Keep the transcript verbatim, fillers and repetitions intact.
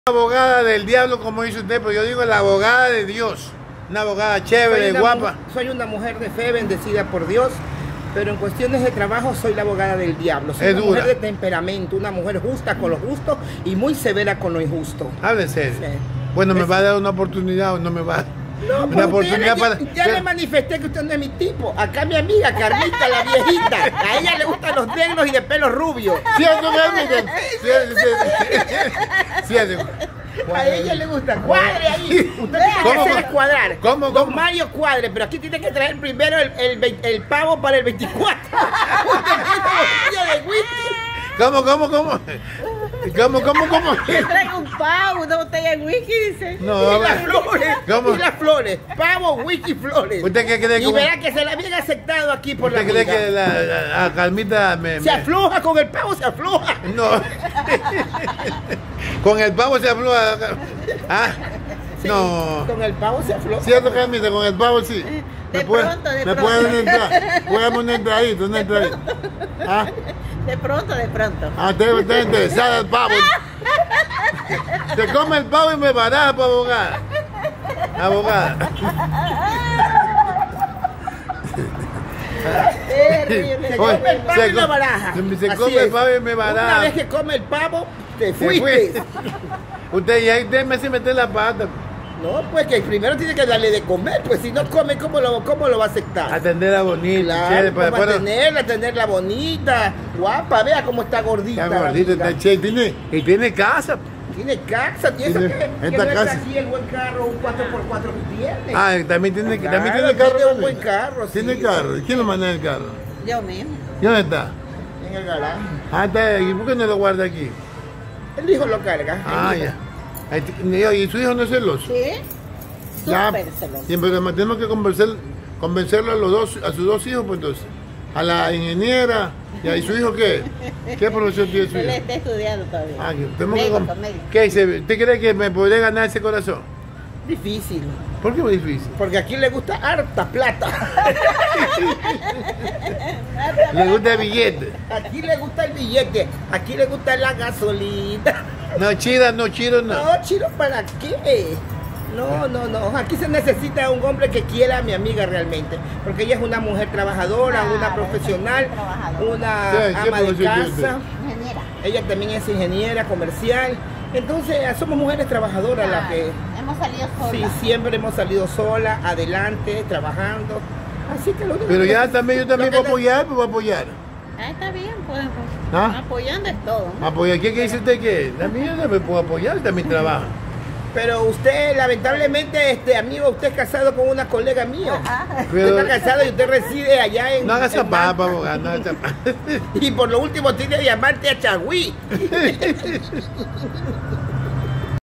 Abogada del diablo, como dice usted, pero yo digo la abogada de Dios. Una abogada chévere, soy una, guapa. Soy una mujer de fe, bendecida por Dios, pero en cuestiones de trabajo soy la abogada del diablo. Soy es una dura. mujer de temperamento, una mujer justa con lo justo y muy severa con lo injusto. Hable serio. Sí. Bueno, ¿me Es... va a dar una oportunidad o no me va a dar? No, una oportunidad oportunidad ya, para... ya le manifesté que usted no es mi tipo. Acá mi amiga Carlita, la viejita, a ella le gustan los negros y de pelo rubio. ¿Cierto, Carlita? ¿Cierto, cierto? ¿Cierto? A ella le gusta cuadre ahí. Usted tiene que ¿Cómo? hacer cuadrar. ¿Cómo? Don ¿Cómo? Mario cuadre, pero aquí tiene que traer primero el, el, el pavo para el veinticuatro. Usted tiene botella de whisky. ¿Cómo, cómo, cómo? ¿Cómo, cómo, cómo? Le traigo un pavo, una botella de whisky, dice. No, Y las flores. ¿cómo? Y las flores. Pavo, whisky, flores. ¿Usted qué cree? Y ¿Cómo? verá que se la habían aceptado aquí por la ¿Usted cree amiga. que la, la, la Carmita me, Se me... afloja con el pavo, se afloja. No. Con el pavo se afloja. Ah, Sí, no. con el pavo se afloja. ¿Cierto, Carmita? Con el pavo sí. De ¿Me puede, pronto, de ¿Me pronto. pueden entrar? Puede darme una entradita, una entradita. Ah, De pronto, de pronto. ah, usted está interesada el pavo. Se come el pavo y me baraja para abogada. Abogada. Terrible. Se Oye, come el pavo se y la co- baraja. se- se Así come el es. pavo y me baraja. Una vez que come el pavo, te Se fuiste. fuiste. Usted, y ahí déjeme si meter la pata. No, pues que primero tiene que darle de comer, pues si no come, ¿cómo lo, cómo lo va a aceptar? Atenderla bonita, Claro, chévere, para para después. tenerla, tenerla bonita, guapa, vea cómo está gordita. Está la gordita, amiga. está chévere. Tiene, y tiene casa. Tiene casa, tiene, Tiene- eso que, que esta no casa. está aquí el buen carro, un cuatro por cuatro que tiene. Ah, también tiene, Claro, también tiene carro. tiene un ¿no? buen carro, sí. Tiene carro. ¿Y quién lo manda en el carro? Yo mismo. ¿Y dónde está? En el garaje. Ah, está ahí. ¿Por qué no lo guarda aquí? El hijo lo carga. Ah, el hijo. ya. Ahí t- ¿Y su hijo no es celoso? ¿Sí? Ya, Súper celoso. siempre tenemos que convencer, convencerlo a los dos, a sus dos hijos, pues entonces. A la ingeniera, y a ¿y su hijo qué? ¿Qué profesión tiene su Él hijo? está estudiando todavía. Ah, que tenemos que Médico, con- médico. ¿Qué dice? ¿Usted cree que me podría ganar ese corazón? Difícil, ¿Por qué muy difícil? porque aquí le gusta harta plata. Le gusta el billete. Aquí le gusta el billete, aquí le gusta la gasolina. No, chida, no, chido, no. No, chino, ¿para qué? No, no, no. Aquí se necesita un hombre que quiera a mi amiga realmente. Porque ella es una mujer trabajadora, Claro, una profesional, trabajadora. una ¿Qué- qué ama de profesión tiene usted? casa. Ingeniera. Ella también es ingeniera comercial. Entonces, somos mujeres trabajadoras las Claro, que hemos salido solas. sí, siempre hemos salido sola, adelante, trabajando. Así que lo único Pero que ya neces- también, yo también lo voy a que apoyar, pues voy a apoyar. Ah, está bien, pues. pues. ¿Ah? Apoyando es todo. ¿no? Apoyar, ¿qué, qué dice usted que? También yo también puedo apoyar, también trabajo. Pero usted, lamentablemente, este amigo, usted es casado con una colega mía. Pero- Usted está casado y usted reside allá en... No haga en esa papa, Manta. abogado, no haga esa papa. Y por lo último tiene diamante a Chagüí.